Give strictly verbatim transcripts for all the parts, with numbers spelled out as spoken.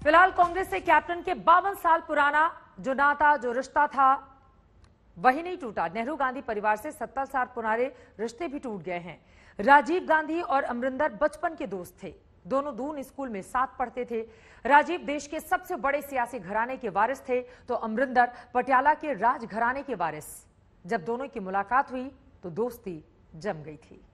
फिलहाल कांग्रेस से कैप्टन के बावन साल पुराना जो नाता, जो रिश्ता था, वही नहीं टूटा। नेहरू गांधी परिवार से सत्तर साल पुराने रिश्ते भी टूट गए हैं। राजीव गांधी और अमरिंदर बचपन के दोस्त थे। दोनों दून स्कूल में साथ पढ़ते थे। राजीव देश के सबसे बड़े सियासी घराने के वारिस थे, तो अमरिंदर पटियाला के राज घराने के वारिस। जब दोनों की मुलाकात हुई तो दोस्ती जम गई थी।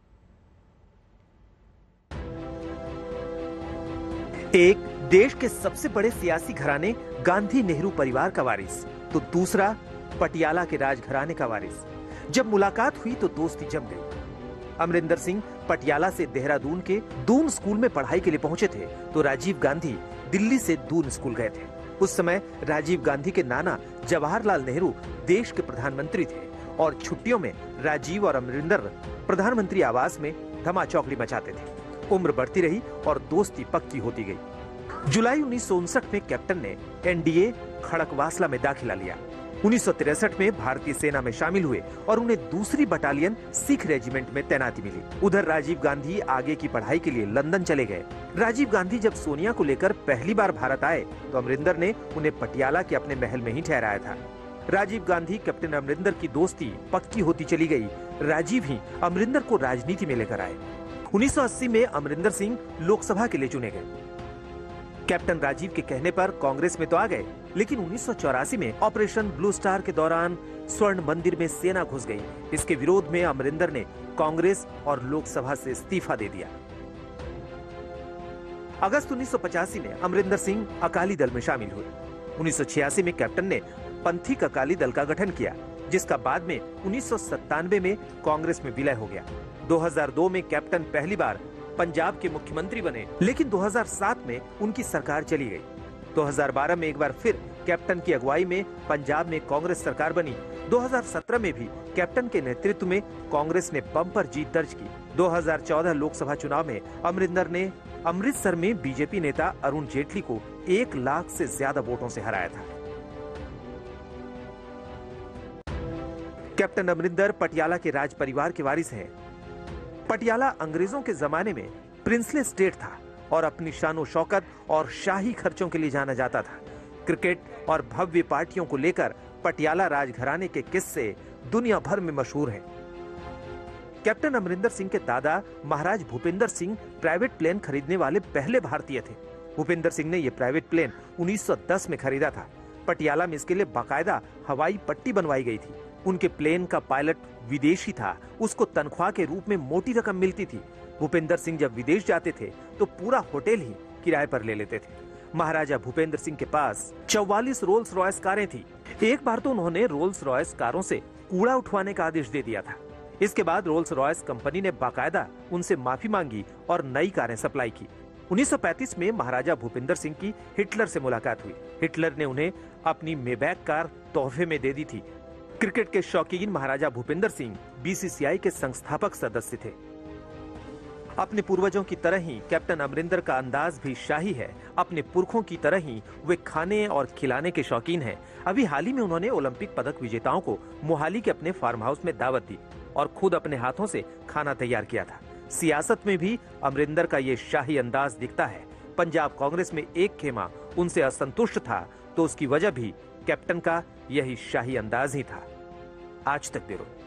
एक देश के सबसे बड़े सियासी घराने गांधी नेहरू परिवार का वारिस, तो दूसरा पटियाला के राजघराने का वारिस। जब मुलाकात हुई तो दोस्ती जम गई। अमरिंदर सिंह पटियाला से देहरादून के दून स्कूल में पढ़ाई के लिए पहुंचे थे, तो राजीव गांधी दिल्ली से दून स्कूल गए थे। उस समय राजीव गांधी के नाना जवाहरलाल नेहरू देश के प्रधानमंत्री थे और छुट्टियों में राजीव और अमरिंदर प्रधानमंत्री आवास में धमाचौकड़ी मचाते थे। उम्र बढ़ती रही और दोस्ती पक्की होती गई। जुलाई उन्नीस सौ उनसठ में कैप्टन ने एनडीए खड़कवासला में दाखिला लिया। उन्नीस सौ तिरसठ में भारतीय सेना में शामिल हुए और उन्हें दूसरी बटालियन सिख रेजिमेंट में तैनाती मिली। उधर राजीव गांधी आगे की पढ़ाई के लिए लंदन चले गए। राजीव गांधी जब सोनिया को लेकर पहली बार भारत आए तो अमरिंदर ने उन्हें पटियाला के अपने महल में ही ठहराया था। राजीव गांधी कैप्टन अमरिंदर की दोस्ती पक्की होती चली गई। राजीव ही अमरिंदर को राजनीति में लेकर आए। उन्नीस सौ अस्सी में अमरिंदर सिंह लोकसभा के लिए चुने गए। कैप्टन राजीव के कहने पर कांग्रेस में तो आ गए, लेकिन उन्नीस सौ चौरासी में ऑपरेशन ब्लू स्टार के दौरान स्वर्ण मंदिर में सेना घुस गई। इसके विरोध में अमरिंदर ने कांग्रेस और लोकसभा से इस्तीफा दे दिया। अगस्त उन्नीस सौ पचासी में अमरिंदर सिंह अकाली दल में शामिल हुए। उन्नीस सौ छियासी में कैप्टन ने पंथिक अकाली दल का गठन किया, जिसका बाद में उन्नीस सौ सत्तानवे में कांग्रेस में विलय हो गया। दो हज़ार दो में कैप्टन पहली बार पंजाब के मुख्यमंत्री बने, लेकिन दो हज़ार सात में उनकी सरकार चली गई। दो हज़ार बारह में एक बार फिर कैप्टन की अगुवाई में पंजाब में कांग्रेस सरकार बनी। दो हज़ार सत्रह में भी कैप्टन के नेतृत्व में कांग्रेस ने बम्पर जीत दर्ज की। दो हज़ार चौदह लोकसभा चुनाव में अमरिंदर ने अमृतसर में बीजेपी नेता अरुण जेटली को एक लाख से ज्यादा वोटों से हराया था। कैप्टन अमरिंदर पटियाला के राज परिवार के वारिस हैं। पटियाला अंग्रेजों के जमाने में प्रिंसली स्टेट था और अपनी शानो शौकत और शाही खर्चों के लिए जाना जाता था। क्रिकेट और भव्य पार्टियों को लेकर पटियाला राजघराने के किस्से दुनिया भर में मशहूर हैं। कैप्टन अमरिंदर सिंह के दादा महाराज भूपेंद्र सिंह प्राइवेट प्लेन खरीदने वाले पहले भारतीय थे। भूपेंद्र सिंह ने यह प्राइवेट प्लेन उन्नीस सौ दस में खरीदा था। पटियाला में इसके लिए बाकायदा हवाई पट्टी बनवाई गई थी। उनके प्लेन का पायलट विदेशी था, उसको तनख्वाह के रूप में मोटी रकम मिलती थी। भूपेंद्र सिंह जब विदेश जाते थे तो पूरा होटल ही किराए पर ले लेते थे। महाराजा भूपेंद्र सिंह के पास चौवालीस रोल्स रॉयस कारें थी। एक बार तो उन्होंने रोल्स रॉयस कारों से कूड़ा उठवाने का आदेश दे दिया था। इसके बाद रोल्स रॉयस कंपनी ने बाकायदा उनसे माफी मांगी और नई कारें सप्लाई की। उन्नीस सौ पैंतीस में महाराजा भूपेंद्र सिंह की हिटलर से मुलाकात हुई। हिटलर ने उन्हें अपनी मेबैक कार तोहफे में दे दी थी। क्रिकेट के शौकीन महाराजा भूपेंद्र सिंह बीसीसीआई के संस्थापक सदस्य थे। अपने पूर्वजों की तरह ही कैप्टन अमरिंदर का अंदाज भी शाही है। अपने पुरखों की तरह ही वे खाने और खिलाने के शौकीन हैं। अभी हाल ही में उन्होंने ओलंपिक पदक विजेताओं को मोहाली के अपने फार्म हाउस में दावत दी और खुद अपने हाथों से खाना तैयार किया था। सियासत में भी अमरिंदर का ये शाही अंदाज दिखता है। पंजाब कांग्रेस में एक खेमा उनसे असंतुष्ट था, तो उसकी वजह भी कैप्टन का यही शाही अंदाज ही था। आज तक ब्यूरो।